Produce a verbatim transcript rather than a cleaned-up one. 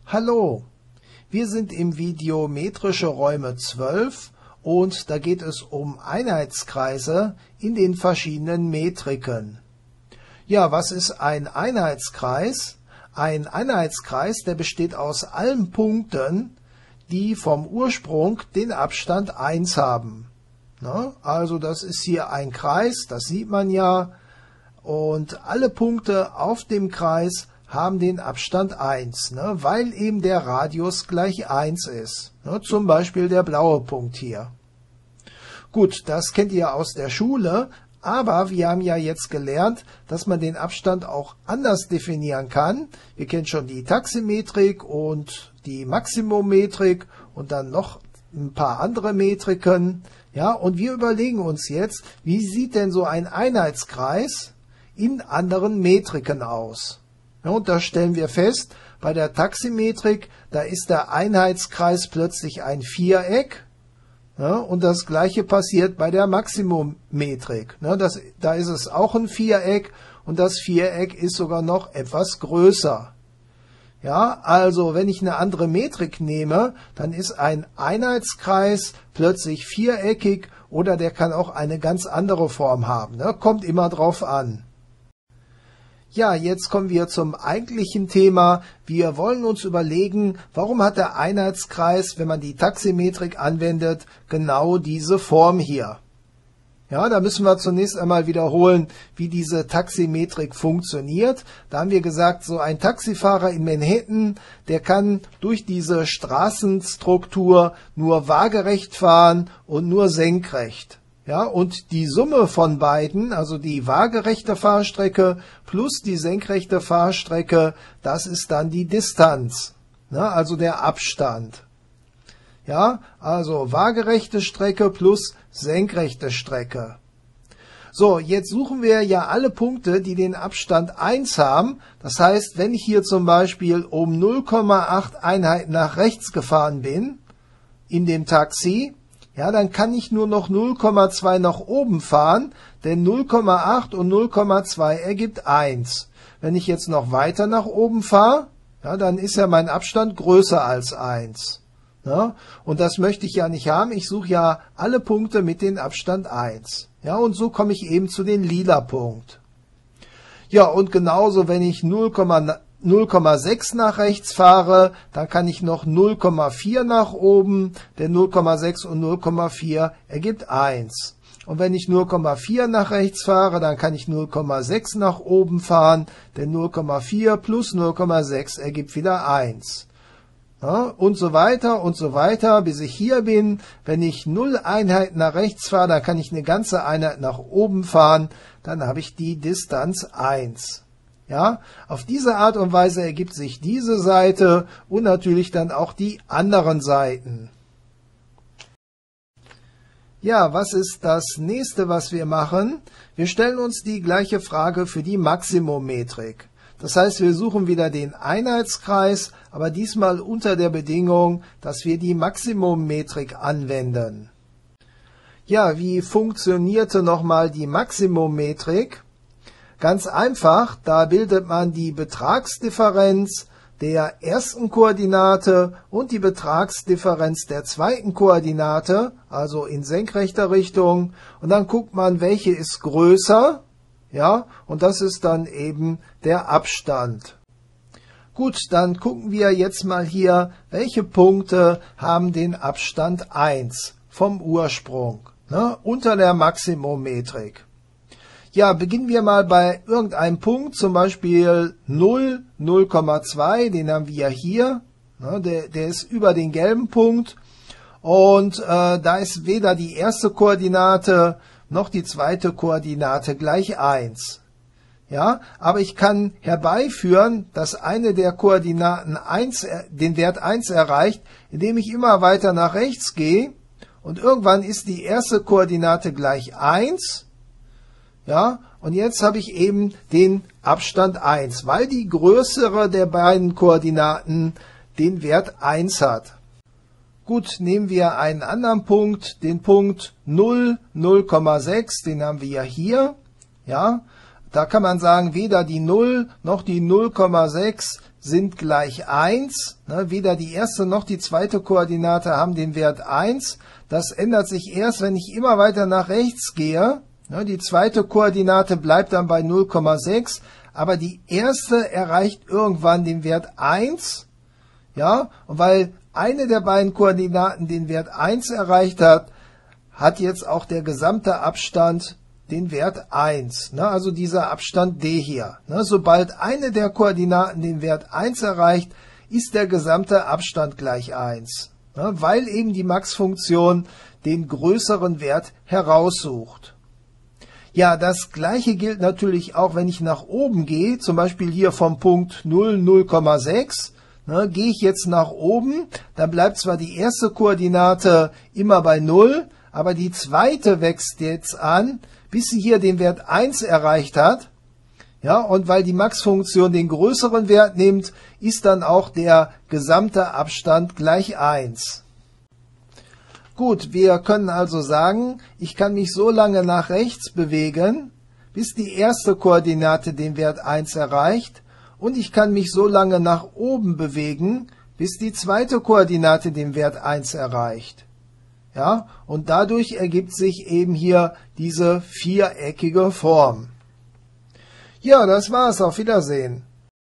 Hallo, wir sind im Video Metrische Räume zwölf und da geht es um Einheitskreise in den verschiedenen Metriken. Ja, was ist ein Einheitskreis? Ein Einheitskreis, der besteht aus allen Punkten, die vom Ursprung den Abstand eins haben. Na, also das ist hier ein Kreis, das sieht man ja, und alle Punkte auf dem Kreis haben den Abstand eins, ne, weil eben der Radius gleich eins ist. Ne, zum Beispiel der blaue Punkt hier. Gut, das kennt ihr aus der Schule, aber wir haben ja jetzt gelernt, dass man den Abstand auch anders definieren kann. Wir kennen schon die Taximetrik und die Maximummetrik und dann noch ein paar andere Metriken. Ja, und wir überlegen uns jetzt, wie sieht denn so ein Einheitskreis in anderen Metriken aus? Ja, und da stellen wir fest, bei der Taximetrik, da ist der Einheitskreis plötzlich ein Viereck. Ja, und das gleiche passiert bei der Maximummetrik. Ja, das, da ist es auch ein Viereck und das Viereck ist sogar noch etwas größer. Ja, also wenn ich eine andere Metrik nehme, dann ist ein Einheitskreis plötzlich viereckig oder der kann auch eine ganz andere Form haben. Ne? Kommt immer drauf an. Ja, jetzt kommen wir zum eigentlichen Thema. Wir wollen uns überlegen, warum hat der Einheitskreis, wenn man die Taximetrik anwendet, genau diese Form hier. Ja, da müssen wir zunächst einmal wiederholen, wie diese Taximetrik funktioniert. Da haben wir gesagt, so ein Taxifahrer in Manhattan, der kann durch diese Straßenstruktur nur waagerecht fahren und nur senkrecht. Ja, und die Summe von beiden, also die waagerechte Fahrstrecke plus die senkrechte Fahrstrecke, das ist dann die Distanz, ne, also der Abstand. Ja, also waagerechte Strecke plus senkrechte Strecke. So, jetzt suchen wir ja alle Punkte, die den Abstand eins haben. Das heißt, wenn ich hier zum Beispiel um null Komma acht Einheiten nach rechts gefahren bin, in dem Taxi, ja, dann kann ich nur noch null Komma zwei nach oben fahren, denn null Komma acht und null Komma zwei ergibt eins. Wenn ich jetzt noch weiter nach oben fahre, ja, dann ist ja mein Abstand größer als eins. Ja, und das möchte ich ja nicht haben. Ich suche ja alle Punkte mit dem Abstand eins. Ja, und so komme ich eben zu dem lila Punkt. Ja, und genauso, wenn ich null Komma sechs nach rechts fahre, dann kann ich noch null Komma vier nach oben, denn null Komma sechs und null Komma vier ergibt eins. Und wenn ich null Komma vier nach rechts fahre, dann kann ich null Komma sechs nach oben fahren, denn null Komma vier plus null Komma sechs ergibt wieder eins. Ja, und so weiter und so weiter, bis ich hier bin. Wenn ich null Einheiten nach rechts fahre, dann kann ich eine ganze Einheit nach oben fahren, dann habe ich die Distanz eins. Ja, auf diese Art und Weise ergibt sich diese Seite und natürlich dann auch die anderen Seiten. Ja, was ist das nächste, was wir machen? Wir stellen uns die gleiche Frage für die Maximummetrik. Das heißt, wir suchen wieder den Einheitskreis, aber diesmal unter der Bedingung, dass wir die Maximummetrik anwenden. Ja, wie funktionierte nochmal die Maximummetrik? Ganz einfach, da bildet man die Betragsdifferenz der ersten Koordinate und die Betragsdifferenz der zweiten Koordinate, also in senkrechter Richtung, und dann guckt man, welche ist größer, ja, und das ist dann eben der Abstand. Gut, dann gucken wir jetzt mal hier, welche Punkte haben den Abstand eins vom Ursprung, ne, unter der Maximummetrik. Ja, beginnen wir mal bei irgendeinem Punkt, zum Beispiel null, null Komma zwei, den haben wir ja hier, ne, der, der ist über den gelben Punkt und äh, da ist weder die erste Koordinate noch die zweite Koordinate gleich eins. Ja, aber ich kann herbeiführen, dass eine der Koordinaten eins, den Wert eins erreicht, indem ich immer weiter nach rechts gehe und irgendwann ist die erste Koordinate gleich eins. Ja, und jetzt habe ich eben den Abstand eins, weil die größere der beiden Koordinaten den Wert eins hat. Gut, nehmen wir einen anderen Punkt, den Punkt null, null Komma sechs, den haben wir ja hier. Ja, da kann man sagen, weder die null noch die null Komma sechs sind gleich eins. Ne, weder die erste noch die zweite Koordinate haben den Wert eins. Das ändert sich erst, wenn ich immer weiter nach rechts gehe. Ne, die zweite Koordinate bleibt dann bei null Komma sechs, aber die erste erreicht irgendwann den Wert eins. Ja, und weil eine der beiden Koordinaten den Wert eins erreicht hat, hat jetzt auch der gesamte Abstand den Wert eins. Ne, also dieser Abstand d hier. Ne, sobald eine der Koordinaten den Wert eins erreicht, ist der gesamte Abstand gleich eins. Ne, weil eben die Max-Funktion den größeren Wert heraussucht. Ja, das gleiche gilt natürlich auch, wenn ich nach oben gehe, zum Beispiel hier vom Punkt null, null Komma sechs. Ne, gehe ich jetzt nach oben, dann bleibt zwar die erste Koordinate immer bei null, aber die zweite wächst jetzt an, bis sie hier den Wert eins erreicht hat. Ja, und weil die Max-Funktion den größeren Wert nimmt, ist dann auch der gesamte Abstand gleich eins. Gut, wir können also sagen, ich kann mich so lange nach rechts bewegen, bis die erste Koordinate den Wert eins erreicht, und ich kann mich so lange nach oben bewegen, bis die zweite Koordinate den Wert eins erreicht. Ja, und dadurch ergibt sich eben hier diese viereckige Form. Ja, das war's. Auf Wiedersehen.